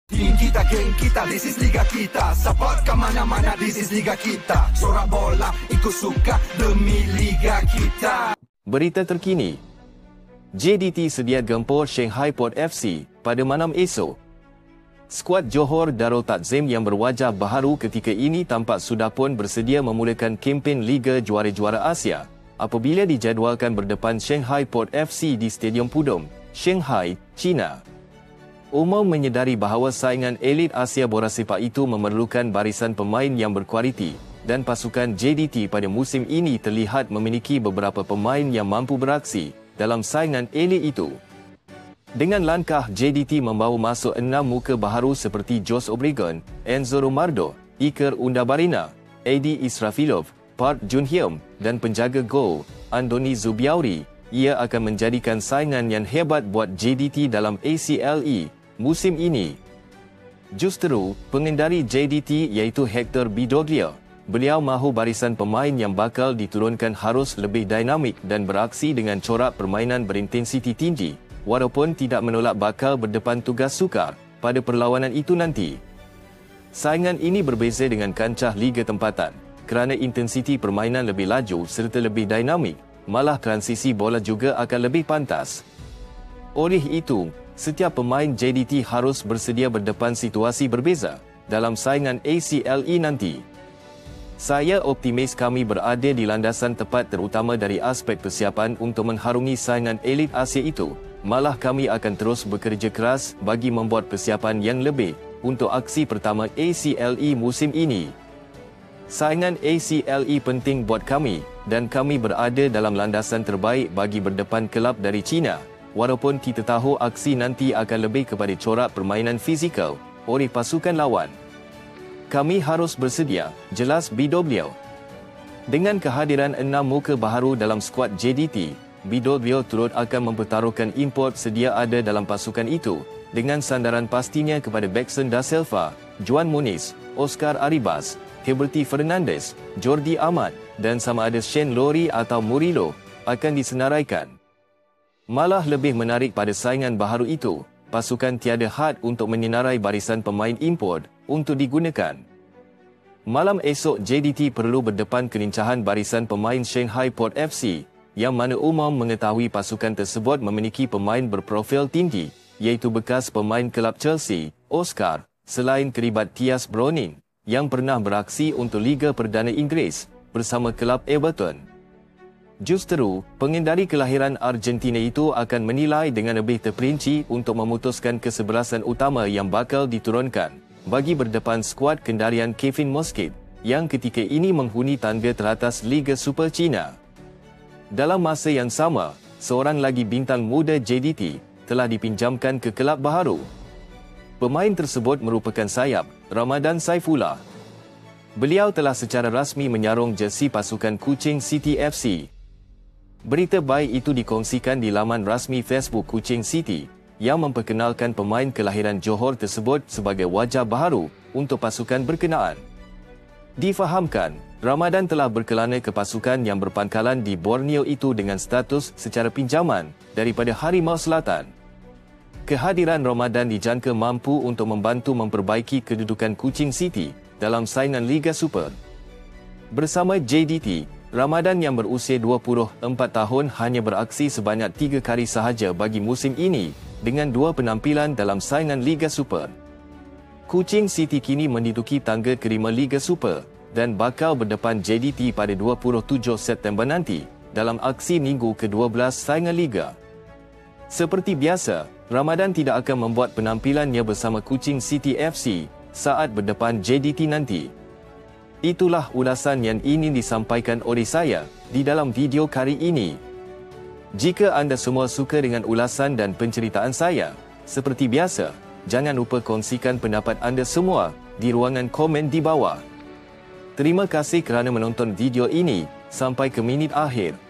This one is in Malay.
Team kita, geng kita, this is Liga kita. Support ke mana-mana, this is Liga kita. Sorak bola, ikut suka demi Liga kita. Berita terkini, JDT sedia gempur Shanghai Port FC pada malam esok. Skuad Johor Darul Takzim yang berwajah baharu ketika ini tampak sudah pun bersedia memulakan kempen Liga Juara-Juara Asia apabila dijadualkan berdepan Shanghai Port FC di Stadium Pudong, Shanghai, China. Umum menyedari bahawa saingan elit Asia bola sepak itu memerlukan barisan pemain yang berkualiti dan pasukan JDT pada musim ini terlihat memiliki beberapa pemain yang mampu beraksi dalam saingan elit itu. Dengan langkah JDT membawa masuk 6 muka baharu seperti Jose Obregon, Enzo Romardo, Iker Undabarina, Edi Israfilov, Park Junhyem dan penjaga gol Andoni Zubiauri, ia akan menjadikan saingan yang hebat buat JDT dalam ACLE musim ini. Justeru, pengendari JDT iaitu Hector Bidoglia, beliau mahu barisan pemain yang bakal diturunkan harus lebih dinamik dan beraksi dengan corak permainan berintensiti tinggi, walaupun tidak menolak bakal berdepan tugas sukar pada perlawanan itu nanti. Saingan ini berbeza dengan kancah liga tempatan kerana intensiti permainan lebih laju serta lebih dinamik, malah transisi bola juga akan lebih pantas. Oleh itu, setiap pemain JDT harus bersedia berdepan situasi berbeza dalam saingan ACLE nanti. Saya optimis kami berada di landasan tepat terutama dari aspek persiapan untuk mengharungi saingan elit Asia itu. Malah kami akan terus bekerja keras bagi membuat persiapan yang lebih untuk aksi pertama ACLE musim ini. Saingan ACLE penting buat kami dan kami berada dalam landasan terbaik bagi berdepan kelab dari China. Walaupun kita tahu aksi nanti akan lebih kepada corak permainan fizikal oleh pasukan lawan. Kami harus bersedia, jelas Bidoglia. Dengan kehadiran 6 muka baharu dalam skuad JDT, Bidoglia turut akan mempertaruhkan import sedia ada dalam pasukan itu dengan sandaran pastinya kepada Baxton Da Silva, Juan Muniz, Oscar Arribas, Heberty Fernandez, Jordi Amat dan sama ada Shane Lowry atau Murillo akan disenaraikan. Malah lebih menarik pada saingan baharu itu, pasukan tiada had untuk menyinarai barisan pemain import untuk digunakan. Malam esok JDT perlu berdepan kelincahan barisan pemain Shanghai Port FC yang mana umum mengetahui pasukan tersebut memiliki pemain berprofil tinggi iaitu bekas pemain kelab Chelsea, Oscar, selain keribat Thias Browning yang pernah beraksi untuk Liga Perdana Inggeris bersama kelab Everton. Justeru, pengendari kelahiran Argentina itu akan menilai dengan lebih terperinci untuk memutuskan kesebelasan utama yang bakal diturunkan bagi berdepan skuad kendarian Kevin Mosquet yang ketika ini menghuni tangga teratas Liga Super China. Dalam masa yang sama, seorang lagi bintang muda JDT telah dipinjamkan ke kelab baharu. Pemain tersebut merupakan sayap, Ramadan Saifullah. Beliau telah secara rasmi menyarung jersey pasukan Kuching City FC. Berita baik itu dikongsikan di laman rasmi Facebook Kuching City yang memperkenalkan pemain kelahiran Johor tersebut sebagai wajah baharu untuk pasukan berkenaan. Difahamkan, Ramadan telah berkelana ke pasukan yang berpangkalan di Borneo itu dengan status secara pinjaman daripada Harimau Selatan. Kehadiran Ramadan dijangka mampu untuk membantu memperbaiki kedudukan Kuching City dalam saingan Liga Super. Bersama JDT, Ramadan yang berusia 24 tahun hanya beraksi sebanyak 3 kali sahaja bagi musim ini dengan 2 penampilan dalam saingan Liga Super. Kuching City kini menduduki tangga kelima Liga Super dan bakal berdepan JDT pada 27 September nanti dalam aksi minggu ke-12 saingan Liga. Seperti biasa, Ramadan tidak akan membuat penampilannya bersama Kuching City FC saat berdepan JDT nanti. Itulah ulasan yang ingin disampaikan oleh saya di dalam video kali ini. Jika anda semua suka dengan ulasan dan penceritaan saya, seperti biasa, jangan lupa kongsikan pendapat anda semua di ruangan komen di bawah. Terima kasih kerana menonton video ini sampai ke minit akhir.